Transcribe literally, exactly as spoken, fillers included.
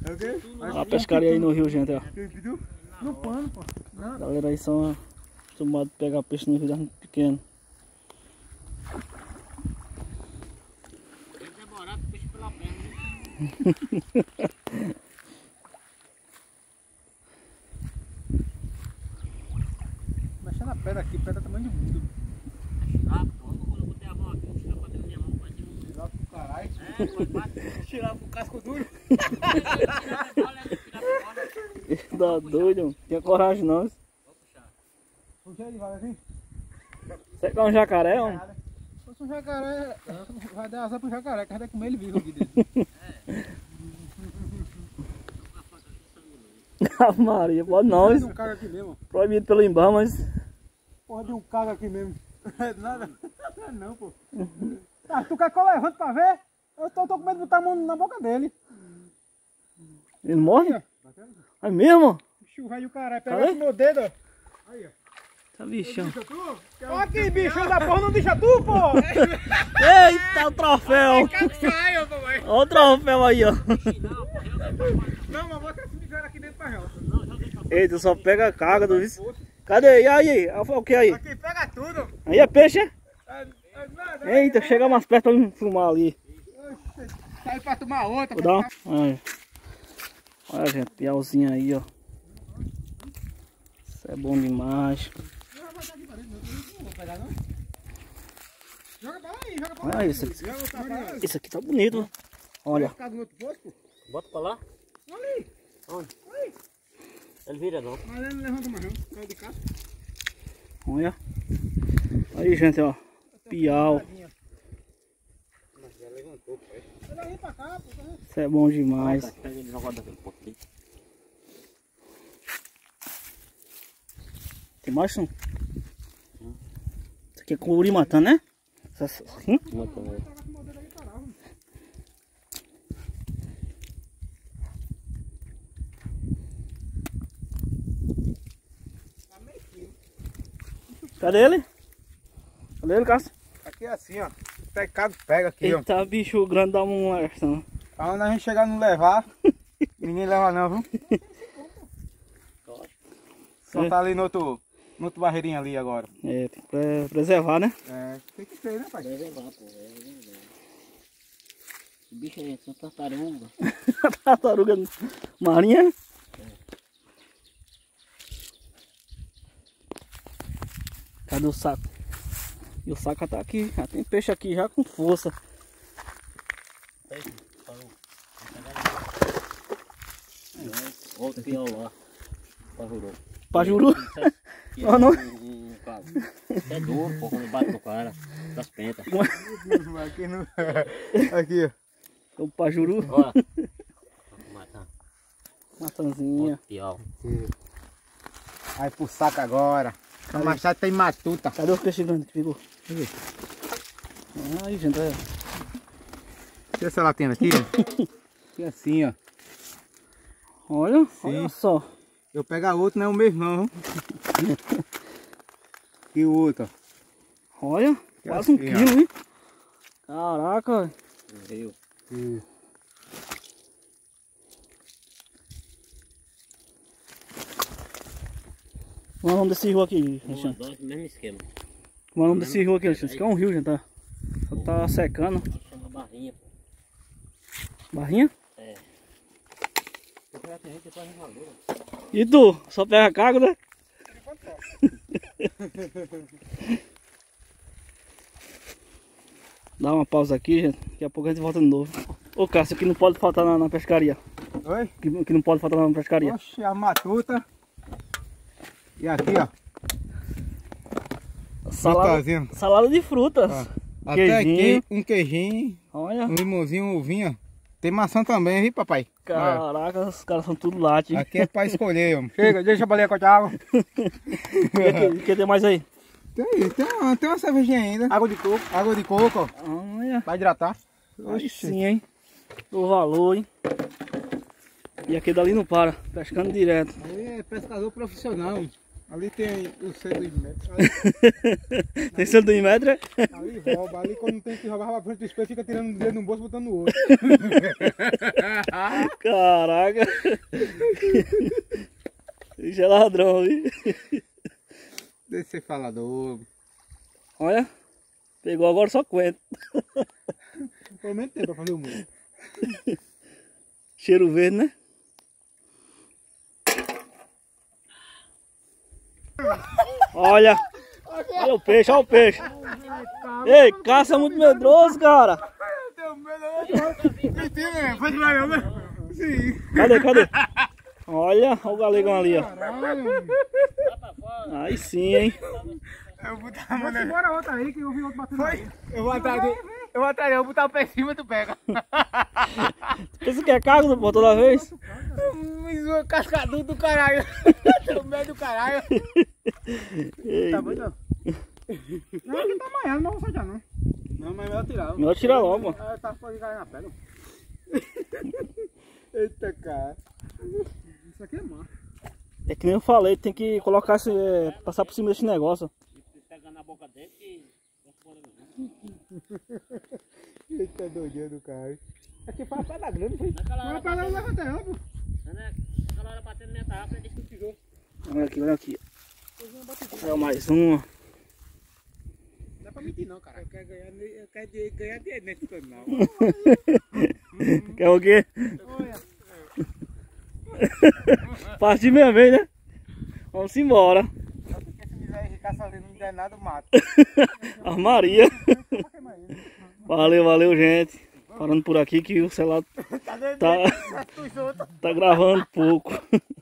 A pescaria aí no rio, gente, ó. No pano, pô. A galera aí são acostumados a pegar peixe no rio pequeno. Tem que demorar com peixe pela perna. Mexendo na pedra aqui, pedra tamanho do mundo. Ah, quando eu botei a mão aqui, tirou pra dentro da minha mão, pode ir. Tirar pro caralho. É, foi quase. Tirar pro casco duro. Tá doido, mano. Tinha coragem não. Vou puxar. Puxa ele, vai assim. Você quer um jacaré, homem? Se fosse um jacaré, vai dar asa pro jacaré, que a gente vai comer ele vivo aqui dentro. Ave Maria, pode não. Pode Isso. um caga aqui mesmo. Proibido pelo Imbam, mas... Porra de um caga aqui mesmo. Nada. Não, não, pô. Ah, tu quer que eu levante pra ver? Eu tô, tô com medo de botar a mão na boca dele. Ele morre? Aí, ó. É mesmo? Bicho velho do caralho. Pega Cadê? esse meu dedo, ó. Aí, ó. Tá bichão. Olha aqui, bichão da porra, não deixa tu, pô! Eita, o troféu! Caio, papai! Olha o troféu aí, ó. Não, mas bota esse miséria aqui dentro pra real. Eita, só pega cágado, viu? Cadê? E aí? O que aí? Aqui, pega tudo! Aí é peixe, é? É, é nada. Eita, chega mais perto pra me filmar ali. Oxe, sai pra tomar outra. Vou dar uma... Olha. Olha, gente, piauzinho aí, ó. Isso é bom demais. Não vou pegar, não? Joga pra aí, joga pra Olha aí. isso aqui. Joga pra lá. Esse aqui tá bonito, ó. Olha. Ficar do outro posto, pô. Bota pra lá. Ali. Onde? Ali. Ele vira não. Mas ele não levanta mais não. Caiu de casa. Olha. Aí, gente, ó. Piau. Mas já levantou, pai. Ele aí pra cá, pô. Isso é bom demais. Pega ele jogando daquele ponto ali. Tem mais um? Isso aqui é curimatã, né? Hum? Matando ele. Cadê ele? Cadê ele, Cássio? Aqui é assim, ó. Pecado pega aqui, ó. Eita, bicho grande da molesta. Quando a gente chegar não levar, ninguém leva não, viu? Só tá ali no outro, no outro barreirinho ali agora. É, tem que pre- preservar, né? É, tem que ter, né, pai? Preservar, pô. É verdade. Que bicho é esse? Uma tartaruga. Tartaruga marinha. Cadê o saco? E o saco tá aqui. Já tem peixe aqui já com força. Falou. Outro pior lá. Pajuru. Pajuru? Não, Não, não. Um caso. É duro, pô, quando bate no cara. Das pentas. Aqui, no... aqui, ó. O pajuru. Olha. Matar. Matanzinha. Outro pior. Vai pro saco agora. A machada tem matuta. Cadê o peixe grande que ficou? Aí, gente, olha. Deixa essa latinha aqui, ó. Aqui assim, ó. Olha, Sim. olha só. Eu pegar outro não é o mesmo não, viu? E o outro, ó. Olha, quase um assim, quilo, hein? Caraca. Viu? E... Qual é o nome desse rio aqui, Um, Cristiano? dois, mesmo esquema. Qual é o nome desse rio aqui, Cristiano? Isso aqui é um rio, gente, tá? Só tá secando. Chama barrinha, pô. Barrinha? É. E tu? Só pega cago, né? Dá uma pausa aqui, gente. Daqui a pouco a gente volta de novo. Ô, Cássio, que não pode faltar na, na pescaria. Oi? Que, que não pode faltar na pescaria. Oxe, a matuta. E aqui, ó. Salada, Frutazinha. salada de frutas. Ó, até Queijinho. aqui um queijinho, Olha. um limãozinho, um ovinho. Tem maçã também, viu, papai? Caraca, os caras são tudo late. Aqui é pra escolher, homem. Chega, deixa a baleia com a água. O que, que tem mais aí? Tem, tem, uma, tem uma cervejinha ainda. Água de coco. Água de coco, ó. Olha. Vai hidratar. Aí sim, hein? O valor, hein? E aquele dali não para, pescando direto. Aí é pescador profissional. Ali tem o selo do metro. Ali, Tem selo do Imetro? ali rouba. Ali quando tem que roubar, rouba pra frente do espelho, fica tirando um dedo num bolso e botando no outro. Caraca. Isso é ladrão, viu? Deixa ser falador. Olha, pegou agora só quento. Pelo menos tem pra fazer o mundo. Cheiro verde, né? Olha, olha o peixe, olha o peixe. Ei, caça muito medroso, cara. Mentira, pode lá, né? Sim. Cadê, cadê? Olha, olha o galegão ali, ó. Caralho. Aí sim, hein? Eu vou botar a mão nele. Bora outra aí que eu vi outro batendo. Foi? Eu vou atrás dele. Eu vou atrás dele, eu vou botar o pé em cima e tu pega. Pensa que é cargo por toda vez? Um cascador do caralho. No meio do caralho. Tá bom então? Não, aqui tá amanhã, não vou soltar não. Não, mas melhor tirar. Melhor tirar logo, mano. Ah, tá fora de cair na pedra. Eita, cara. Isso aqui é massa. É que nem eu falei, tem que colocar esse, é, passar por cima desse negócio. Pegando na boca dele e... Eita, doidinha do cara. Aqui foi a pedra grande, foi? Naquela Foi a hora pedra batendo... leva até ela, pô. Naquela hora batendo minha tarrafa, ele disse que tirou. Olha aqui, olha aqui. É mais um. Não é pra mentir não, cara. Eu quero ganhar, eu quero ganhar dinheiro nesse canal. Quer o quê? Olha. Partir minha vez, né? Vamos embora. Porque se miséria enricaça ali, não der nada, eu mato. Armaria. Valeu, valeu, gente. Parando por aqui que o celular tá, tá gravando pouco.